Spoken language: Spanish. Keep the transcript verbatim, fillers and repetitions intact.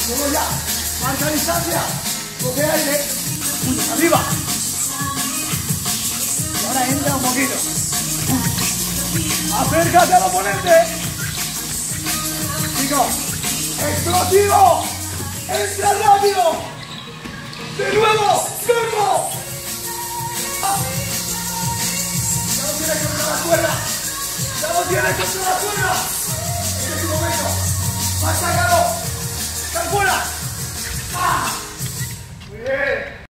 Luego ya, marca distancia, coge aire, puños arriba. Y ahora entra un poquito. Acércate al oponente. Chicos, explosivo. Entra rápido. De nuevo, turbo. Ya lo tienes contra la cuerda. Ya lo tienes contra la cuerda. Este es tu momento. Más sacado.